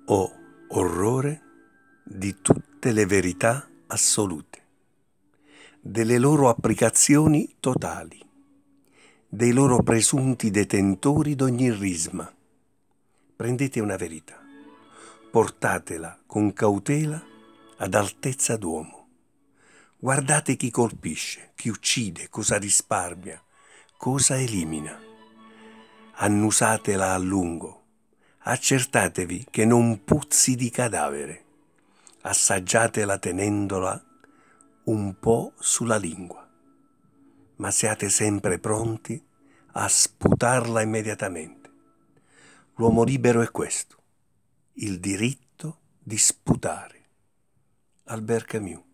Ho orrore di tutte le verità assolute, delle loro applicazioni totali, dei loro presunti detentori d'ogni risma. Prendete una verità, portatela con cautela ad altezza d'uomo. Guardate chi colpisce, chi uccide, cosa risparmia, cosa elimina. Annusatela a lungo. Accertatevi che non puzzi di cadavere. Assaggiatela tenendola un po' sulla lingua, ma siate sempre pronti a sputarla immediatamente. L'uomo libero è questo, il diritto di sputare. Albert Camus.